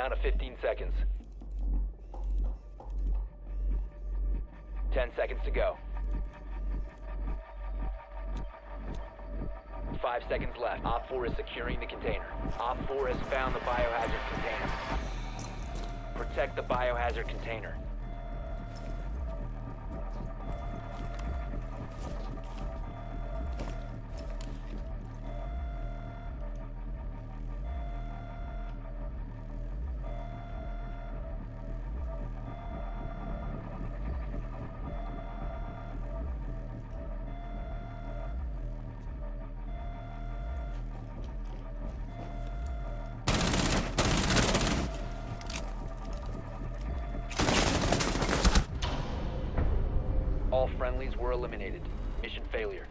Down to 15 seconds. 10 seconds to go. 5 seconds left. Op 4 is securing the container. Op 4 has found the biohazard container. Protect the biohazard container. All friendlies were eliminated. Mission failure.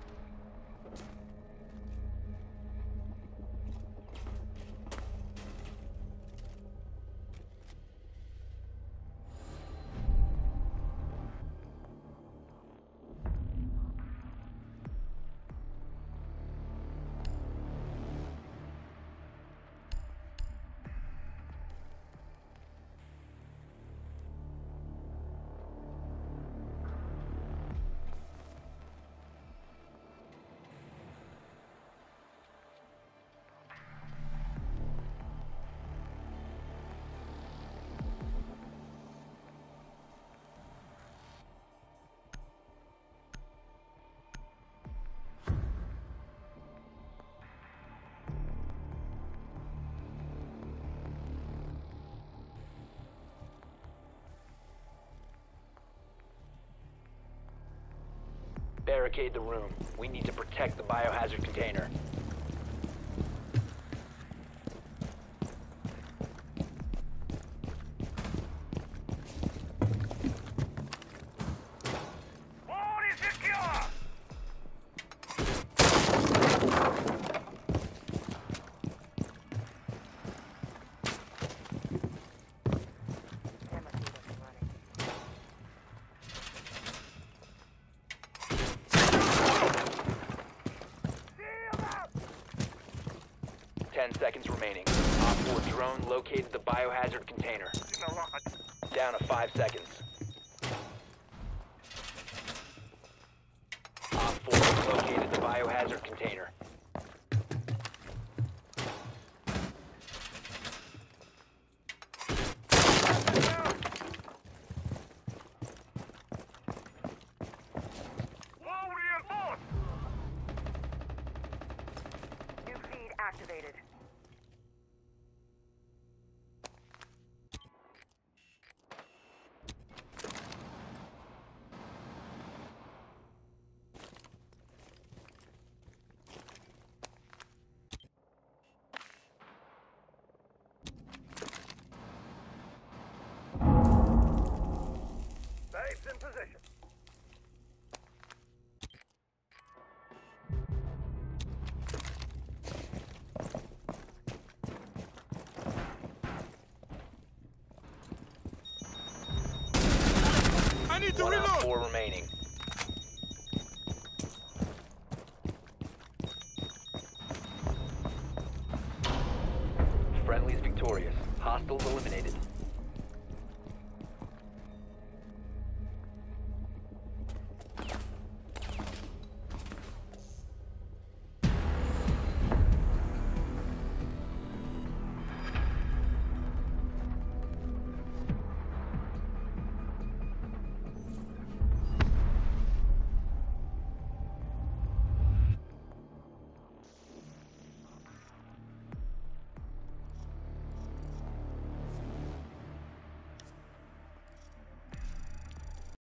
Barricade the room. We need to protect the biohazard container. Seconds remaining. Op 4 drone located the biohazard container. Down to 5 seconds. Op 4 located the biohazard container. New feed activated. Babes in position. I need to One reload. Op 4 remaining. Friendly's victorious. Hostiles eliminated.